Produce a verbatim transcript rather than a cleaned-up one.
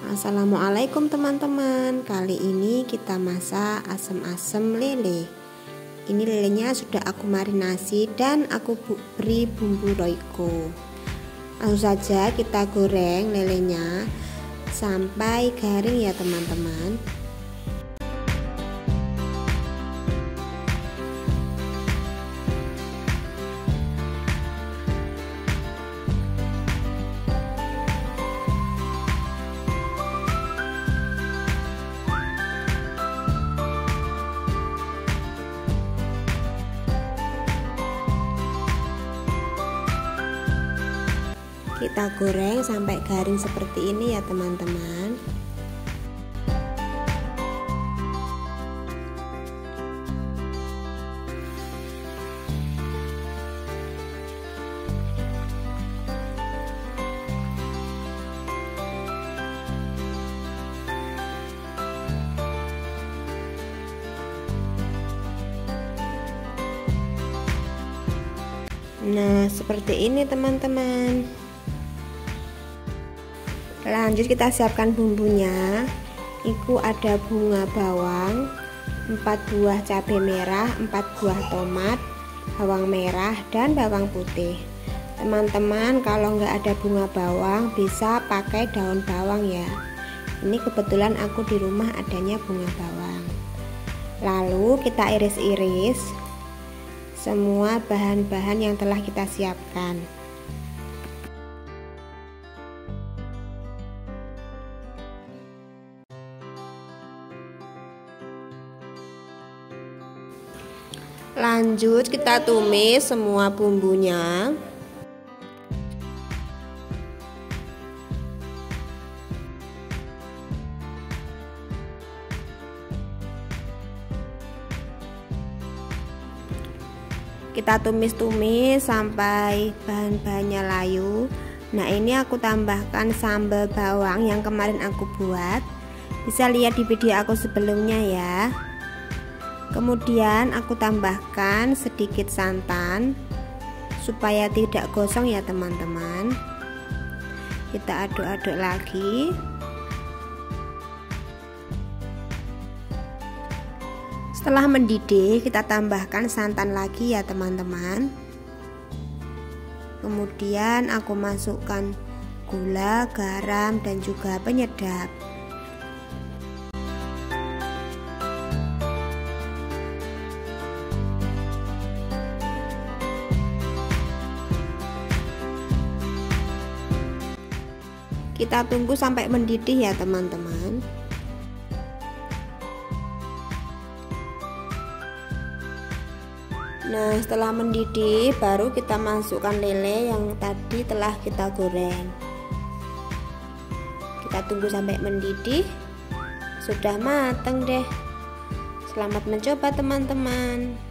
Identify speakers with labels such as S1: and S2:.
S1: Assalamualaikum teman-teman. Kali ini kita masak asem-asem lele. Ini lelenya sudah aku marinasi dan aku beri bumbu roiko. Langsung saja kita goreng lelenya sampai garing ya teman-teman. Kita goreng sampai garing seperti ini ya teman-teman. Nah, seperti ini teman-teman. Lanjut kita siapkan bumbunya. Iku ada bunga bawang, empat buah cabai merah, empat buah tomat, bawang merah dan bawang putih. Teman-teman kalau nggak ada bunga bawang bisa pakai daun bawang ya. Ini kebetulan aku di rumah adanya bunga bawang. Lalu kita iris-iris semua bahan-bahan yang telah kita siapkan. Lanjut kita tumis semua bumbunya. Kita tumis-tumis sampai bahan-bahannya layu. Nah, ini aku tambahkan sambal bawang yang kemarin aku buat. Bisa lihat di video aku sebelumnya ya. Kemudian aku tambahkan sedikit santan supaya tidak gosong ya teman-teman. Kita aduk-aduk lagi. Setelah mendidih kita tambahkan santan lagi ya teman-teman. Kemudian aku masukkan gula, garam dan juga penyedap. Kita tunggu sampai mendidih ya teman-teman. Nah, setelah mendidih baru kita masukkan lele yang tadi telah kita goreng. Kita tunggu sampai mendidih. Sudah matang deh. Selamat mencoba teman-teman.